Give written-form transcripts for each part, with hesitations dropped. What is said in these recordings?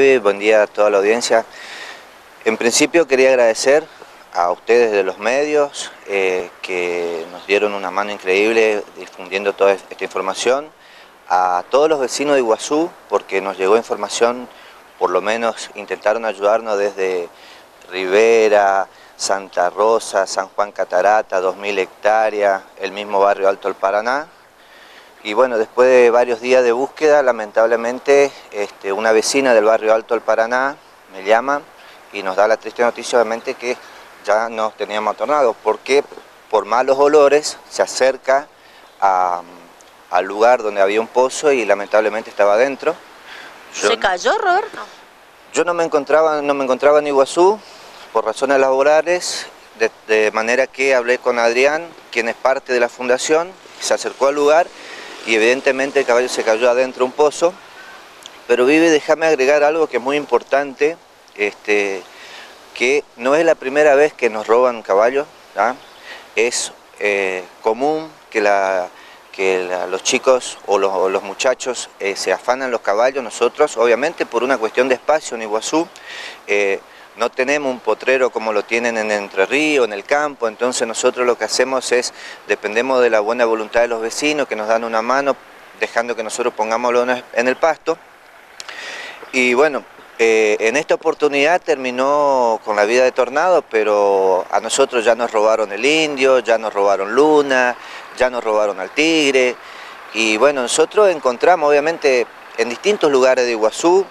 Buen día a toda la audiencia. En principio quería agradecer a ustedes de los medios que nos dieron una mano increíble difundiendo toda esta información, a todos los vecinos de Iguazú porque nos llegó información, por lo menos intentaron ayudarnos desde Rivera, Santa Rosa, San Juan Catarata, 2000 hectáreas, el mismo barrio Alto del Paraná. Y bueno, después de varios días de búsqueda, lamentablemente una vecina del barrio Alto del Paraná me llama y nos da la triste noticia, obviamente, que ya nos teníamos tornados, porque por malos olores se acerca al lugar donde había un pozo y lamentablemente estaba adentro. ¿Se cayó, Roberto? Yo no me encontraba en Iguazú por razones laborales, de manera que hablé con Adrián, quien es parte de la fundación, se acercó al lugar y evidentemente el caballo se cayó adentro de un pozo. Pero Vivi, déjame agregar algo que es muy importante, que no es la primera vez que nos roban caballos, ¿tá? Es común que los chicos o los muchachos se afanan los caballos. Nosotros, obviamente, por una cuestión de espacio en Iguazú, no tenemos un potrero como lo tienen en Entre Ríos, en el campo, entonces nosotros lo que hacemos es, dependemos de la buena voluntad de los vecinos que nos dan una mano, dejando que nosotros pongámoslo en el pasto. Y bueno, en esta oportunidad terminó con la vida de Tornado, pero a nosotros ya nos robaron el indio, ya nos robaron Luna, ya nos robaron al tigre. Y bueno, nosotros encontramos obviamente en distintos lugares de Iguazú.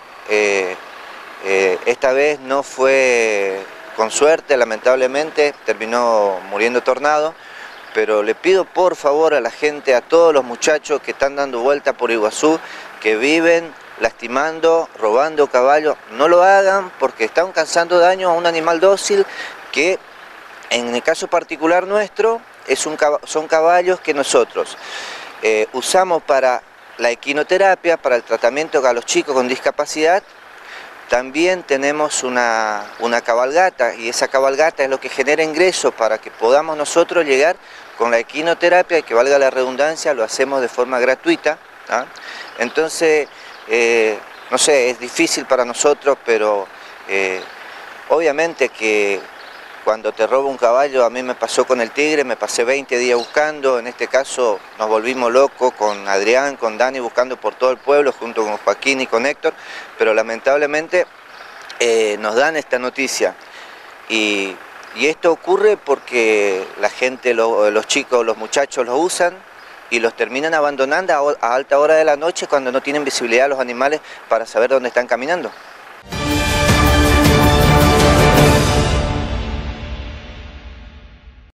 Esta vez no fue con suerte, lamentablemente terminó muriendo Tornado, pero le pido por favor a la gente, a todos los muchachos que están dando vuelta por Iguazú, que viven lastimando, robando caballos, no lo hagan porque están causando daño a un animal dócil que en el caso particular nuestro son caballos que nosotros usamos para la equinoterapia, para el tratamiento a los chicos con discapacidad. También tenemos una cabalgata y esa cabalgata es lo que genera ingresos para que podamos nosotros llegar con la equinoterapia y que valga la redundancia, lo hacemos de forma gratuita, ¿tá? Entonces, no sé, es difícil para nosotros, pero obviamente que cuando te roba un caballo, a mí me pasó con el tigre, me pasé 20 días buscando, en este caso nos volvimos locos con Adrián, con Dani, buscando por todo el pueblo, junto con Joaquín y con Héctor, pero lamentablemente nos dan esta noticia. Y esto ocurre porque la gente, los chicos, los muchachos los usan y los terminan abandonando a alta hora de la noche cuando no tienen visibilidad los animales para saber dónde están caminando.